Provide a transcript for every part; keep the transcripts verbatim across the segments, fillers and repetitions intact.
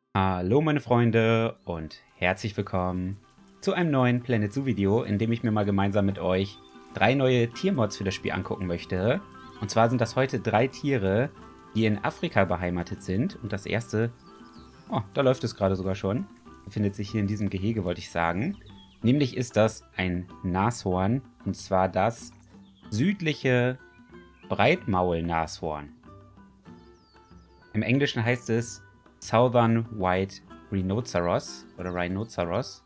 Hallo meine Freunde und herzlich willkommen zu einem neuen Planet Zoo Video, in dem ich mir mal gemeinsam mit euch drei neue Tiermods für das Spiel angucken möchte. Und zwar sind das heute drei Tiere, die in Afrika beheimatet sind. Und das erste, oh, da läuft es gerade sogar schon, befindet sich hier in diesem Gehege, wollte ich sagen. Nämlich ist das ein Nashorn, und zwar das südliche Breitmaul-Nashorn. Im Englischen heißt es Southern White Rhinoceros oder Rhinoceros.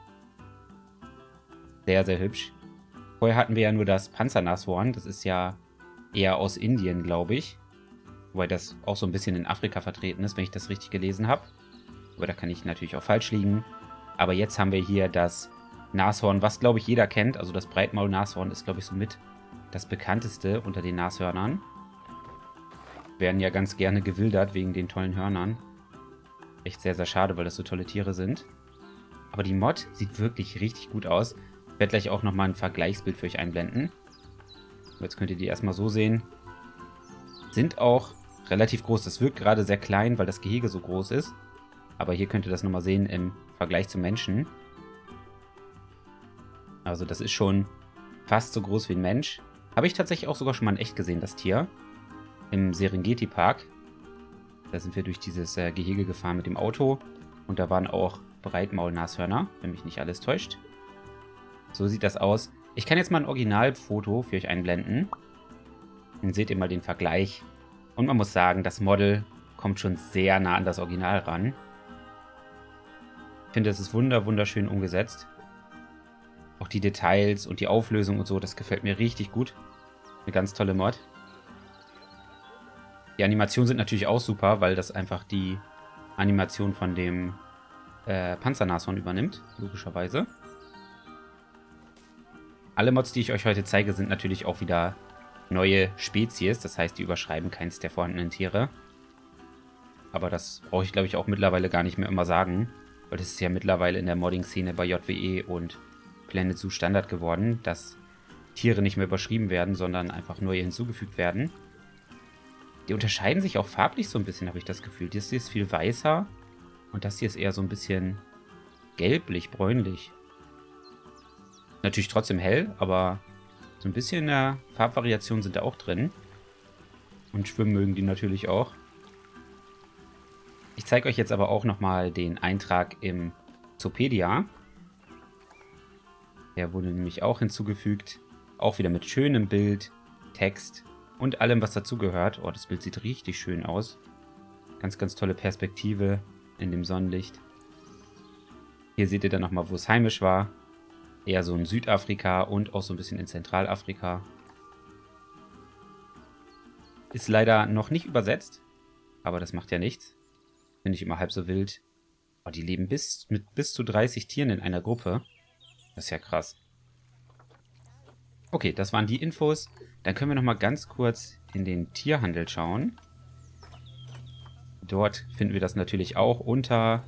Sehr, sehr hübsch. Vorher hatten wir ja nur das Panzernashorn. Das ist ja eher aus Indien, glaube ich. Wobei das auch so ein bisschen in Afrika vertreten ist, wenn ich das richtig gelesen habe. Aber da kann ich natürlich auch falsch liegen. Aber jetzt haben wir hier das Nashorn, was, glaube ich, jeder kennt. Also das Breitmaul-Nashorn ist, glaube ich, somit das bekannteste unter den Nashörnern. Werden ja ganz gerne gewildert wegen den tollen Hörnern. Echt sehr, sehr schade, weil das so tolle Tiere sind. Aber die Mod sieht wirklich richtig gut aus. Ich werde gleich auch nochmal ein Vergleichsbild für euch einblenden. Jetzt könnt ihr die erstmal so sehen. Sind auch relativ groß. Das wirkt gerade sehr klein, weil das Gehege so groß ist. Aber hier könnt ihr das nochmal sehen im Vergleich zum Menschen. Also das ist schon fast so groß wie ein Mensch. Habe ich tatsächlich auch sogar schon mal in echt gesehen, das Tier. Im Serengeti Park. Da sind wir durch dieses äh, Gehege gefahren mit dem Auto. Und da waren auch Breitmaul-Nashörner, wenn mich nicht alles täuscht. So sieht das aus. Ich kann jetzt mal ein Originalfoto für euch einblenden. Dann seht ihr mal den Vergleich. Und man muss sagen, das Model kommt schon sehr nah an das Original ran. Ich finde, es ist wunder, wunderschön umgesetzt. Auch die Details und die Auflösung und so, das gefällt mir richtig gut. Eine ganz tolle Mod. Die Animationen sind natürlich auch super, weil das einfach die Animation von dem äh, Panzernashorn übernimmt, logischerweise. Alle Mods, die ich euch heute zeige, sind natürlich auch wieder neue Spezies. Das heißt, die überschreiben keins der vorhandenen Tiere. Aber das brauche ich, glaube ich, auch mittlerweile gar nicht mehr immer sagen. Weil das ist ja mittlerweile in der Modding-Szene bei J W E und Planet Zoo Standard geworden, dass Tiere nicht mehr überschrieben werden, sondern einfach neue hinzugefügt werden. Die unterscheiden sich auch farblich so ein bisschen, habe ich das Gefühl. Das hier ist viel weißer und das hier ist eher so ein bisschen gelblich, bräunlich. Natürlich trotzdem hell, aber so ein bisschen äh, Farbvariationen sind da auch drin. Und schwimmen mögen die natürlich auch. Ich zeige euch jetzt aber auch nochmal den Eintrag im Zoopedia. Der wurde nämlich auch hinzugefügt. Auch wieder mit schönem Bild, Text und allem, was dazugehört. Oh, das Bild sieht richtig schön aus. Ganz, ganz tolle Perspektive in dem Sonnenlicht. Hier seht ihr dann nochmal, wo es heimisch war. Eher so in Südafrika und auch so ein bisschen in Zentralafrika. Ist leider noch nicht übersetzt, aber das macht ja nichts. Finde ich immer halb so wild. Oh, die leben bis, mit bis zu dreißig Tieren in einer Gruppe. Das ist ja krass. Okay, das waren die Infos. Dann können wir noch mal ganz kurz in den Tierhandel schauen. Dort finden wir das natürlich auch unter...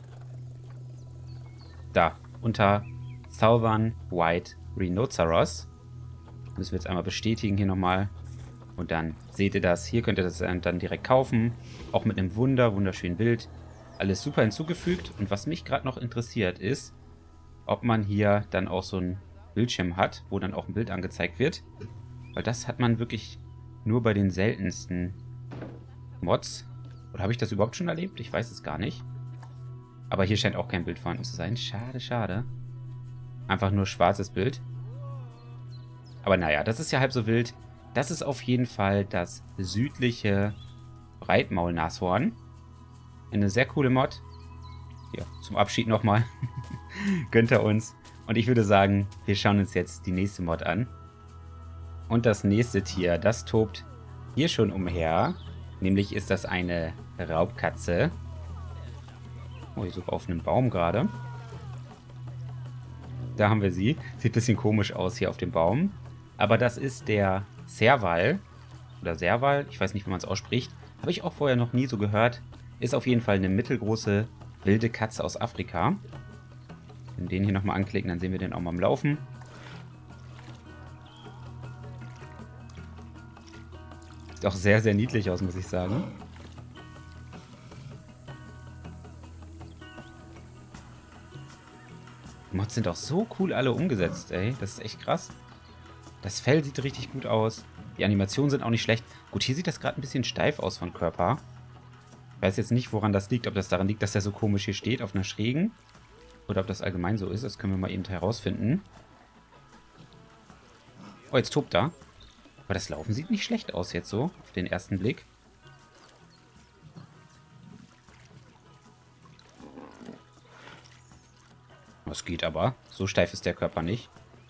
Da, unter Southern White Rhinoceros. Müssen wir jetzt einmal bestätigen hier nochmal. Und dann seht ihr das. Hier könnt ihr das dann direkt kaufen. Auch mit einem wunder, wunderschönen Bild. Alles super hinzugefügt. Und was mich gerade noch interessiert ist, ob man hier dann auch so ein Bildschirm hat, wo dann auch ein Bild angezeigt wird. Weil das hat man wirklich nur bei den seltensten Mods. Oder habe ich das überhaupt schon erlebt? Ich weiß es gar nicht. Aber hier scheint auch kein Bild vorhanden zu sein. Schade, schade. Einfach nur schwarzes Bild. Aber naja, das ist ja halb so wild. Das ist auf jeden Fall das südliche Breitmaul-Nashorn. Eine sehr coole Mod. Ja, zum Abschied nochmal. Gönnt er uns. Und ich würde sagen, wir schauen uns jetzt die nächste Mod an. Und das nächste Tier, das tobt hier schon umher. Nämlich ist das eine Raubkatze. Oh, ich suche auf einem Baum gerade. Da haben wir sie. Sieht ein bisschen komisch aus hier auf dem Baum. Aber das ist der Serval. Oder Serval, ich weiß nicht, wie man es ausspricht. Habe ich auch vorher noch nie so gehört. Ist auf jeden Fall eine mittelgroße wilde Katze aus Afrika. Wenn wir den hier nochmal anklicken, dann sehen wir den auch mal am Laufen. Sieht auch sehr, sehr niedlich aus, muss ich sagen. Die Mods sind auch so cool alle umgesetzt, ey. Das ist echt krass. Das Fell sieht richtig gut aus. Die Animationen sind auch nicht schlecht. Gut, hier sieht das gerade ein bisschen steif aus von Körper. Ich weiß jetzt nicht, woran das liegt. Ob das daran liegt, dass der so komisch hier steht, auf einer Schrägen. Oder ob das allgemein so ist. Das können wir mal eben herausfinden. Oh, jetzt tobt er. Aber das Laufen sieht nicht schlecht aus jetzt so, auf den ersten Blick. Das geht aber. So steif ist der Körper nicht.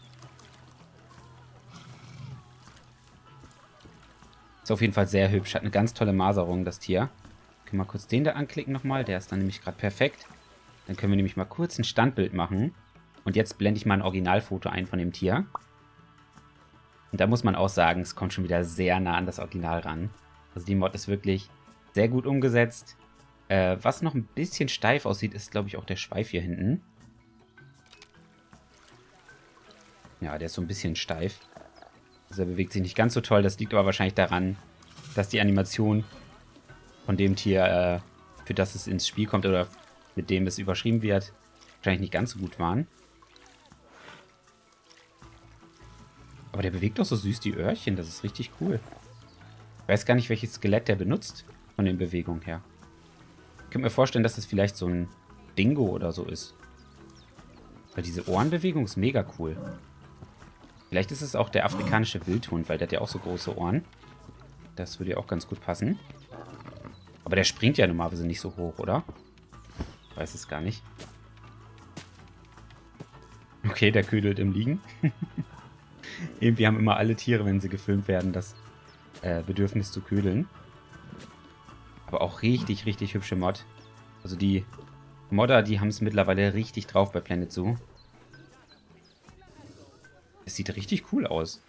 Ist auf jeden Fall sehr hübsch. Hat eine ganz tolle Maserung, das Tier. Können wir mal kurz den da anklicken nochmal. Der ist dann nämlich gerade perfekt. Dann können wir nämlich mal kurz ein Standbild machen. Und jetzt blende ich mal ein Originalfoto ein von dem Tier. Und da muss man auch sagen, es kommt schon wieder sehr nah an das Original ran. Also die Mod ist wirklich sehr gut umgesetzt. Äh, was noch ein bisschen steif aussieht, ist, glaube ich, auch der Schweif hier hinten. Ja, der ist so ein bisschen steif. Also er bewegt sich nicht ganz so toll. Das liegt aber wahrscheinlich daran, dass die Animation von dem Tier, äh, für das es ins Spiel kommt oder mit dem es überschrieben wird, wahrscheinlich nicht ganz so gut waren. Aber der bewegt doch so süß die Öhrchen. Das ist richtig cool. Ich weiß gar nicht, welches Skelett der benutzt von den Bewegungen her. Ich könnte mir vorstellen, dass das vielleicht so ein Dingo oder so ist. Weil diese Ohrenbewegung ist mega cool. Vielleicht ist es auch der afrikanische Wildhund, weil der hat ja auch so große Ohren. Das würde ja auch ganz gut passen. Aber der springt ja normalerweise nicht so hoch, oder? Ich weiß es gar nicht. Okay, der ködelt im Liegen. Irgendwie haben immer alle Tiere, wenn sie gefilmt werden, das äh, Bedürfnis zu ködeln. Aber auch richtig, richtig hübsche Mod. Also die Modder, die haben es mittlerweile richtig drauf bei Planet Zoo. Es sieht richtig cool aus.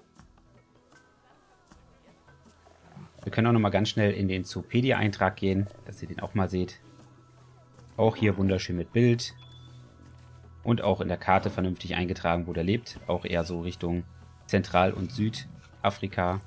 Wir können auch nochmal ganz schnell in den Zoopedia-Eintrag gehen, dass ihr den auch mal seht. Auch hier wunderschön mit Bild. Und auch in der Karte vernünftig eingetragen, wo der lebt. Auch eher so Richtung Zentral- und Südafrika.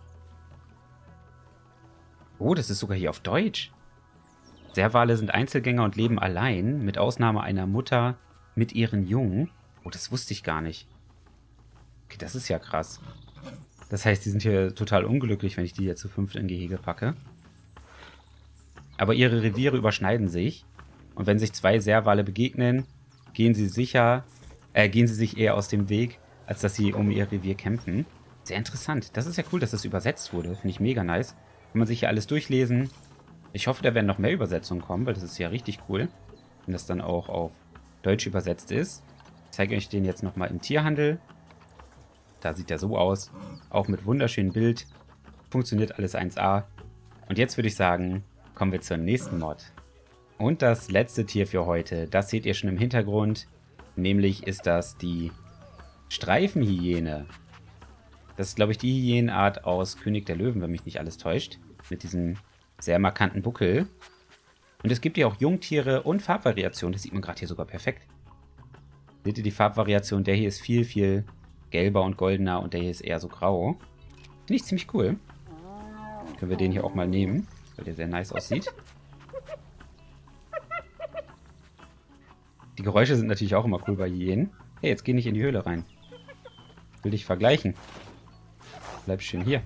Oh, das ist sogar hier auf Deutsch. Serwale sind Einzelgänger und leben allein, mit Ausnahme einer Mutter mit ihren Jungen. Oh, das wusste ich gar nicht. Okay, das ist ja krass. Das heißt, die sind hier total unglücklich, wenn ich die jetzt zu fünft in Gehege packe. Aber ihre Reviere überschneiden sich. Und wenn sich zwei Serwale begegnen, gehen sie sicher, äh, gehen sie sich eher aus dem Weg, als dass sie um ihr Revier kämpfen. Sehr interessant. Das ist ja cool, dass das übersetzt wurde. Finde ich mega nice. Kann man sich hier alles durchlesen. Ich hoffe, da werden noch mehr Übersetzungen kommen, weil das ist ja richtig cool, wenn das dann auch auf Deutsch übersetzt ist. Ich zeige euch den jetzt nochmal im Tierhandel. Da sieht er so aus. Auch mit wunderschönem Bild. Funktioniert alles eins A. Und jetzt würde ich sagen, kommen wir zur nächsten Mod. Und das letzte Tier für heute, das seht ihr schon im Hintergrund. Nämlich ist das die Streifenhyäne. Das ist, glaube ich, die Hyänenart aus König der Löwen, wenn mich nicht alles täuscht. Mit diesem sehr markanten Buckel. Und es gibt ja auch Jungtiere und Farbvariationen. Das sieht man gerade hier sogar perfekt. Seht ihr die Farbvariation? Der hier ist viel, viel gelber und goldener und der hier ist eher so grau. Finde ich ziemlich cool. Können wir den hier auch mal nehmen, weil der sehr nice aussieht. Die Geräusche sind natürlich auch immer cool bei Hyänen. Hey, jetzt geh nicht in die Höhle rein. Ich will dich vergleichen. Bleib schön hier.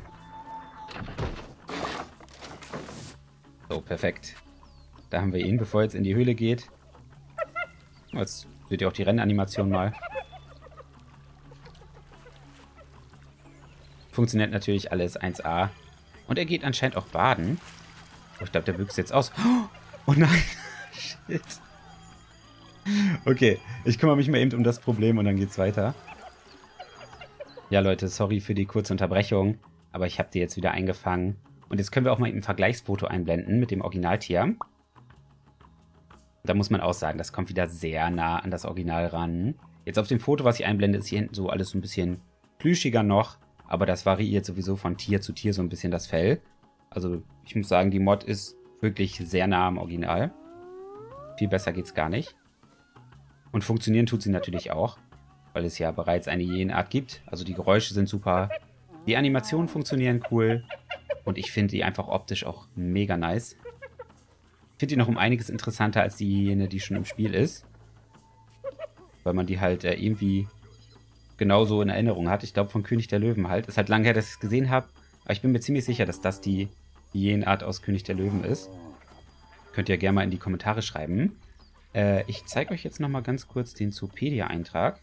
So, perfekt. Da haben wir ihn, bevor er jetzt in die Höhle geht. Jetzt seht ihr auch die Rennanimation mal. Funktioniert natürlich alles eins A. Und er geht anscheinend auch baden. Oh, ich glaube, der büchst jetzt aus. Oh nein. Shit. Okay, ich kümmere mich mal eben um das Problem und dann geht's weiter. Ja, Leute, sorry für die kurze Unterbrechung, aber ich habe die jetzt wieder eingefangen. Und jetzt können wir auch mal eben ein Vergleichsfoto einblenden mit dem Originaltier. Da muss man auch sagen, das kommt wieder sehr nah an das Original ran. Jetzt auf dem Foto, was ich einblende, ist hier hinten so alles so ein bisschen plüschiger noch. Aber das variiert sowieso von Tier zu Tier so ein bisschen das Fell. Also ich muss sagen, die Mod ist wirklich sehr nah am Original. Viel besser geht's gar nicht. Und funktionieren tut sie natürlich auch, weil es ja bereits eine Hyänenart gibt. Also die Geräusche sind super. Die Animationen funktionieren cool. Und ich finde die einfach optisch auch mega nice. Ich finde die noch um einiges interessanter als die Hyäne, die schon im Spiel ist. weil man die halt äh, irgendwie genauso in Erinnerung hat. Ich glaube, von König der Löwen halt. Ist halt lange her, dass ich es gesehen habe, aber ich bin mir ziemlich sicher, dass das die Hyänenart aus König der Löwen ist. Könnt ihr gerne mal in die Kommentare schreiben. Äh, ich zeige euch jetzt nochmal ganz kurz den Zoopedia-Eintrag.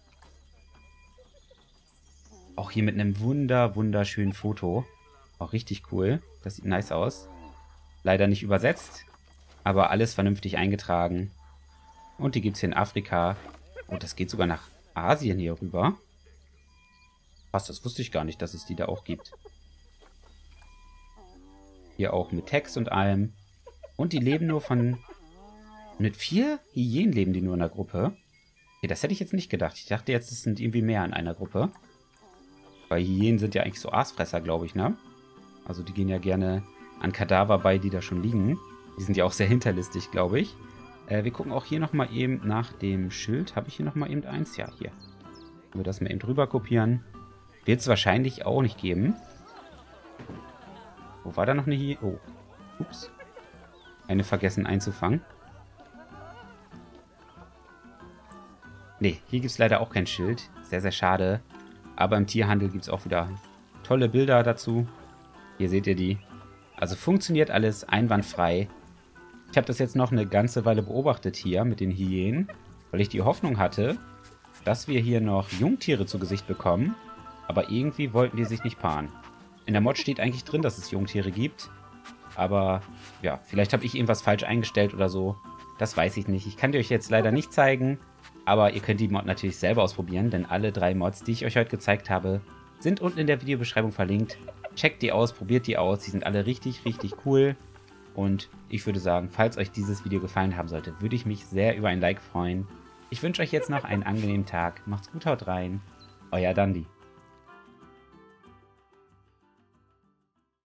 Auch hier mit einem wunder, wunderschönen Foto. Auch richtig cool. Das sieht nice aus. Leider nicht übersetzt, aber alles vernünftig eingetragen. Und die gibt es hier in Afrika. Und das geht sogar nach Asien hier rüber. Was, das wusste ich gar nicht, dass es die da auch gibt. Hier auch mit Text und allem. Und die leben nur von... Mit vier Hyänen leben die nur in der Gruppe. Okay, das hätte ich jetzt nicht gedacht. Ich dachte jetzt, es sind irgendwie mehr in einer Gruppe. Weil Hyänen sind ja eigentlich so Aasfresser, glaube ich, ne? Also die gehen ja gerne an Kadaver bei, die da schon liegen. Die sind ja auch sehr hinterlistig, glaube ich. Äh, wir gucken auch hier nochmal eben nach dem Schild. Habe ich hier nochmal eben eins? Ja, hier. Wenn wir das mal eben drüber kopieren. Wird es wahrscheinlich auch nicht geben. Wo war da noch eine Hyäne? Oh, ups. Eine vergessen einzufangen. Ne, hier gibt es leider auch kein Schild. Sehr, sehr schade. Aber im Tierhandel gibt es auch wieder tolle Bilder dazu. Hier seht ihr die. Also funktioniert alles einwandfrei. Ich habe das jetzt noch eine ganze Weile beobachtet hier mit den Hyänen, weil ich die Hoffnung hatte, dass wir hier noch Jungtiere zu Gesicht bekommen. Aber irgendwie wollten die sich nicht paaren. In der Mod steht eigentlich drin, dass es Jungtiere gibt. Aber ja, vielleicht habe ich irgendwas falsch eingestellt oder so. Das weiß ich nicht. Ich kann die euch jetzt leider nicht zeigen. Aber ihr könnt die Mod natürlich selber ausprobieren, denn alle drei Mods, die ich euch heute gezeigt habe, sind unten in der Videobeschreibung verlinkt. Checkt die aus, probiert die aus. Die sind alle richtig, richtig cool. Und ich würde sagen, falls euch dieses Video gefallen haben sollte, würde ich mich sehr über ein Like freuen. Ich wünsche euch jetzt noch einen angenehmen Tag. Macht's gut, haut rein. Euer Dandi.